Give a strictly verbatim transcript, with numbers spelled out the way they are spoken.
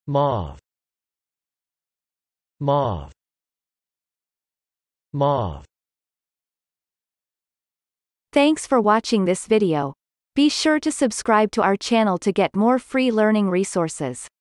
Mauve. Mauve. Mauve. Thanks for watching this video. Be sure to subscribe to our channel to get more free learning resources.